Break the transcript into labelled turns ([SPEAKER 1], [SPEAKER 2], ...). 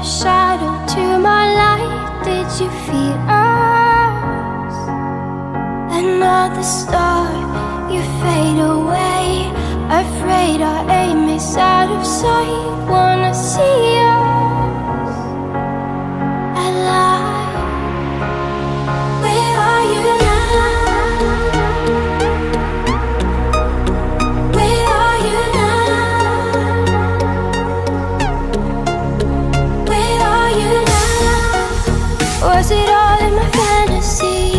[SPEAKER 1] shadow to my light. Did you feel us? Another star, you fade away. Afraid our aim is out of sight. Wanna see us alive. Where are you now? Where are you now? Where are you now? Was it all in my fantasy?